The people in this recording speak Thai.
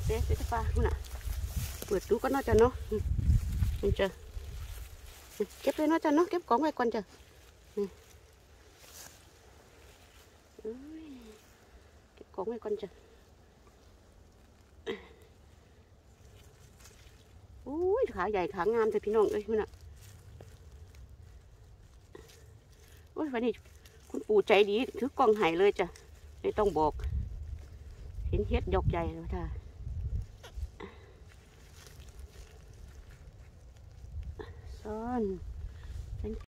เด็ดปลาคุณน่ะเปิดดูก็น่าจะเนาะมันจะเก็บเลยน่าจะเนาะเก็บของไว้ก่อนจ้ะเก็บของไว้ก่อนจ้ะอุ้ยขาใหญ่ขางามแต่พี่น้องเอ้ยคุณน่ะโอ้ยวันนี้คุณปู่ใจดีถือกล้องไห้เลยจ้ะไม่ต้องบอกเห็นเฮ็ดดอกใหญ่เลยท่าซ่อน